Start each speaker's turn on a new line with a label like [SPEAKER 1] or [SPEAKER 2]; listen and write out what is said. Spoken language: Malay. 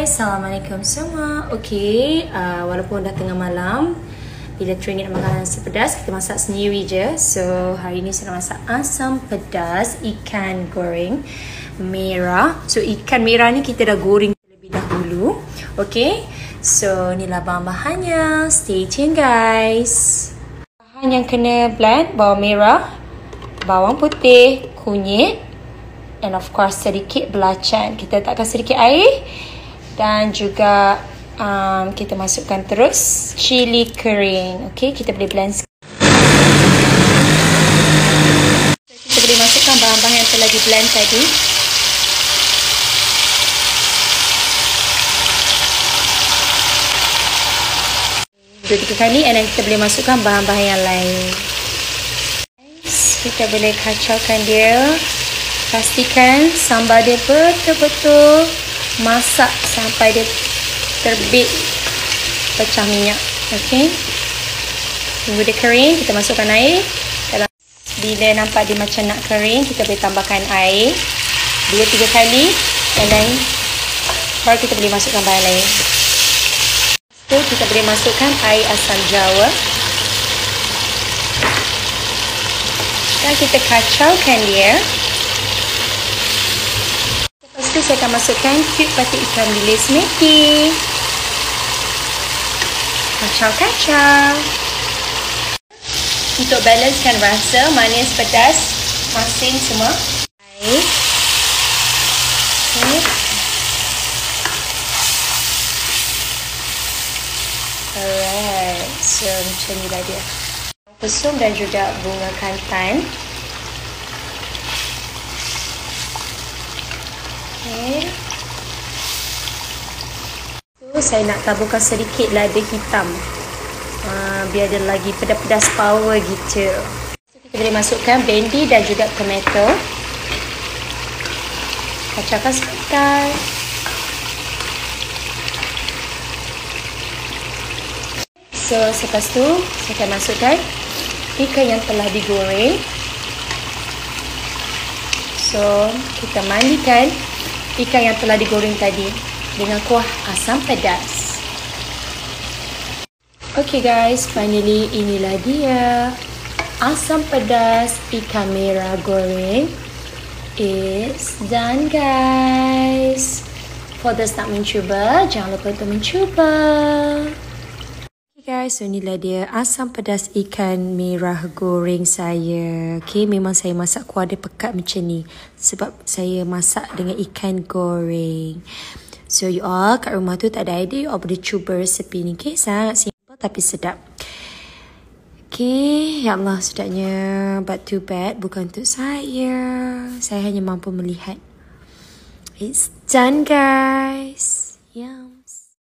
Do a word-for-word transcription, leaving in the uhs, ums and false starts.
[SPEAKER 1] guys, Assalamualaikum semua. Okay, uh, walaupun dah tengah malam, bila teringin makan nasi pedas, kita masak sendiri je. So hari ni saya nak masak asam pedas ikan goreng merah. So ikan merah ni kita dah goreng terlebih dahulu. Okay, so inilah bahan-bahannya. Stay tune guys. Bahan yang kena blend: bawang merah, bawang putih, kunyit, and of course sedikit belacan. Kita letakkan sedikit air dan juga um, kita masukkan terus cili kering. Okay, kita boleh blend. Kita boleh masukkan bahan-bahan yang telah di blend tadi. Dua tiga kali, and then kita boleh masukkan bahan-bahan yang lain. Kita boleh kacaukan dia. Pastikan sambal dia betul-betul masak sampai dia terbit pecah minyak. Okey. Tunggu dia kering, kita masukkan air. Bila nampak dia macam nak kering, kita boleh tambahkan air dua tiga kali, and then baru kita boleh masukkan bahan lain. So, kita boleh masukkan air asam jawa. Dan kita kacaukan dia. Lepas tu saya akan masukkan cube batik ikan bilis meti. Kacau-kacau. Untuk balancekan rasa, manis, pedas, asin semua. Air. Okay. Alright. So macam ni lah dia. Pesum dan juga bunga kantan. Okay. So, saya nak taburkan sedikit lada hitam. Uh, biar dia lagi pedas-pedas power gitu. So, kita boleh masukkan bendi dan juga tomato. Kacaukan sebentar. So, selepas tu, saya akan masukkan ikan yang telah digoreng. So, kita mandikan ikan yang telah digoreng tadi dengan kuah asam pedas. Okay guys, finally inilah dia asam pedas ikan merah goreng. It's done guys. For those nak mencuba, jangan lupa untuk mencuba. Guys, so inilah dia asam pedas ikan merah goreng saya. Okay, memang saya masak kuah dia pekat macam ni sebab saya masak dengan ikan goreng. So you all kat rumah tu tak ada idea, you all boleh cuba resepi ni. Okay, sangat simple tapi sedap. Okay, ya Allah sedapnya. But too bad bukan untuk saya. Saya hanya mampu melihat. It's done guys. Yum.